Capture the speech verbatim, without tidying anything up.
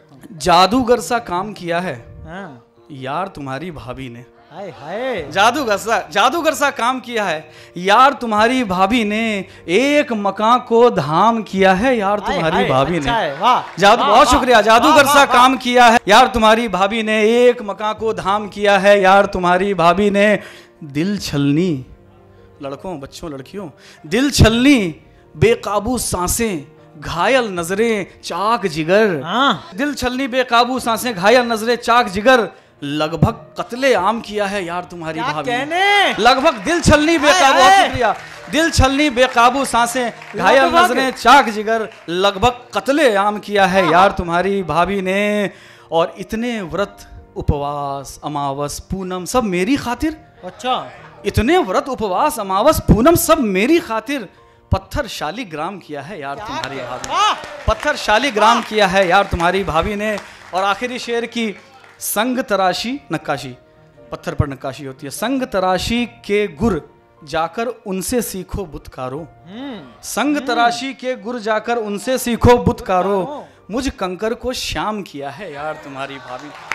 जादूगर सा काम किया है हाँ। यार तुम्हारी भाभी ने। हाय हाय। जादूगर सा जादूगर सा काम किया है यार तुम्हारी भाभी ने। एक मकान को धाम किया है यार तुम्हारी भाभी ने। जादू बहुत शुक्रिया। जादूगर सा काम किया है यार तुम्हारी भाभी ने। एक मकान को धाम किया है यार तुम्हारी भाभी ने। दिल छलनी, लड़कों बच्चों लड़कियों, दिल छलनी, बेकाबू सांसें, घायल नजरें, चाक जिगर। दिल छलनी, बेकाबू सांसें, घायल नजरें, चाक जिगर, लगभग कत्ले आम किया है यार तुम्हारी भाभी ने। लगभग दिल छलनी, बेकाबू, शुक्रिया। दिल छलनी, बेकाबू सांसें, घायल नजरें, चाक जिगर, लगभग कत्ले आम किया है यार तुम्हारी भाभी ने। और इतने व्रत उपवास अमावस पूनम सब मेरी खातिर। अच्छा। इतने व्रत उपवास अमावस पूनम सब मेरी खातिर। पत्थर शालीग्राम किया है यार तुम्हारी भाभी। पत्थर शालीग्राम किया है यार तुम्हारी भाभी ने। और आखिरी शेर की संग तराशी नक्काशी, पत्थर पर नक्काशी होती है। संग तराशी के गुर जाकर उनसे सीखो बुतकारो। संग तराशी के गुर जाकर उनसे सीखो बुतकारो। मुझ कंकर को श्याम किया है यार तुम्हारी भाभी।